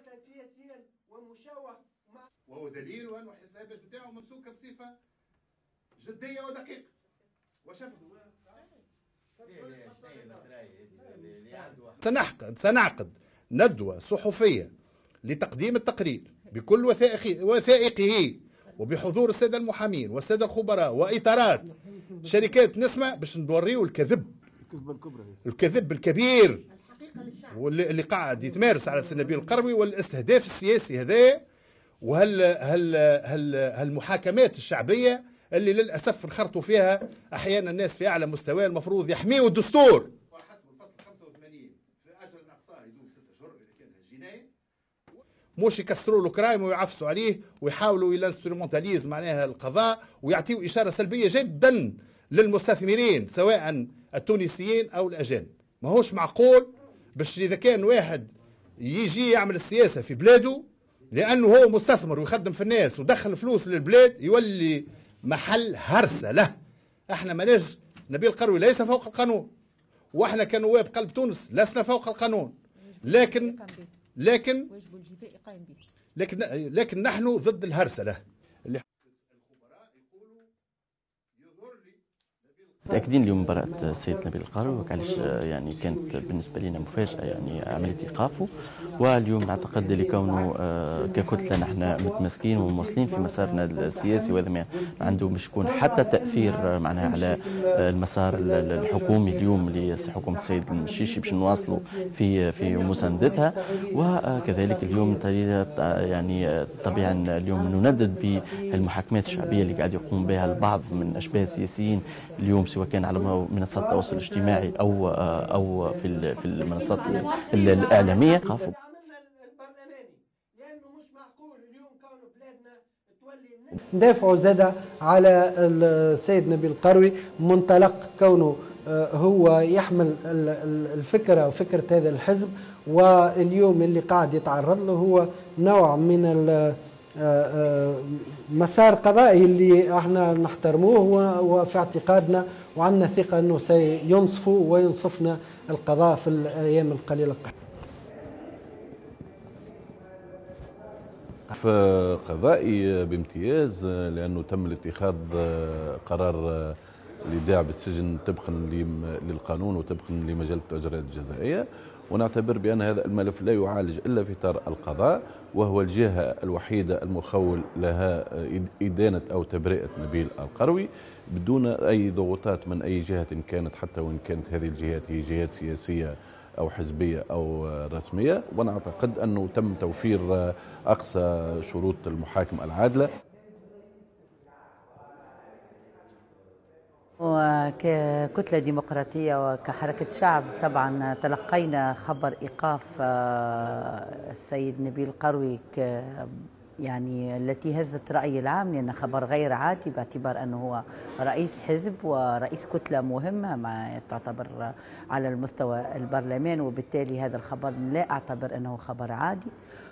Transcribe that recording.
معناتها سياسيا ومشوه وهو دليل أنه الحسابات بتاعه ممسوكة بصفة جدية ودقيقة. وشفت سنعقد ندوة صحفية لتقديم التقرير بكل وثائقه وبحضور السادة المحامين والسادة الخبراء وإطارات شركات نسمة باش نوريو الكذب الكبير واللي قاعد يتمارس على نبيل القروي والاستهداف السياسي هذا وهالمحاكمات الشعبية اللي للأسف انخرطوا فيها أحيانا الناس في أعلى مستوى المفروض يحميوا الدستور. وحسب الفصل 85 في أجل أقصاه يدوم 6 أشهر إذا كان جناية، مش يكسروا له كرايم ويعفسوا عليه ويحاولوا الانسترومونتاليز معناها القضاء ويعطيوا إشارة سلبية جدا للمستثمرين سواء التونسيين أو الأجانب. ما هوش معقول باش إذا كان واحد يجي يعمل السياسة في بلاده لأنه هو مستثمر ويخدم في الناس ودخل فلوس للبلاد يولي محل هرسة له. احنا ماناش نبيل القروي ليس فوق القانون، واحنا كنواب قلب تونس لسنا فوق القانون، لكن نحن ضد الهرسة له. متأكدين اليوم براءة السيد نبيل القروي وعلاش يعني كانت بالنسبة لنا مفاجأة يعني عملية إيقافه، واليوم نعتقد لكونه ككتلة نحن متمسكين ومواصلين في مسارنا السياسي، وهذا ما عنده مش يكون حتى تأثير معناها على المسار الحكومي اليوم لحكومة السيد المشيشي باش نواصلوا في مساندتها. وكذلك اليوم يعني طبيعا اليوم نندد بالمحاكمات الشعبية اللي قاعد يقوم بها البعض من أشباه السياسيين اليوم، سواء كان على منصات التواصل الاجتماعي او في المنصات الاعلاميه. البرلماني لانه مش معقول اليوم كونه بلادنا تولي ندافعوا زاد على السيد نبيل القروي منطلق كونه هو يحمل الفكره وفكره هذا الحزب، واليوم اللي قاعد يتعرض له هو نوع من مسار قضائي اللي احنا نحترموه وفي اعتقادنا وعندنا ثقة انه سينصفوا وينصفنا القضاء في الايام القليلة القادمة. فقضائي بامتياز لانه تم الاتخاذ قرار الايداع بالسجن طبقا للقانون وطبقا لمجلة الاجراءات الجزائية، ونعتبر بأن هذا الملف لا يعالج إلا في إطار القضاء، وهو الجهة الوحيدة المخول لها إدانة أو تبرئة نبيل القروي بدون أي ضغوطات من أي جهة كانت، حتى وإن كانت هذه الجهات هي جهات سياسية أو حزبية أو رسمية. ونعتقد أنه تم توفير أقصى شروط المحاكمة العادلة. وككتلة ديمقراطية وكحركة شعب طبعا تلقينا خبر إيقاف السيد نبيل القروي يعني التي هزت رأي العام، لأن خبر غير عادي باعتبار أنه هو رئيس حزب ورئيس كتلة مهمة ما تعتبر على المستوى البرلمان، وبالتالي هذا الخبر لا أعتبر أنه خبر عادي.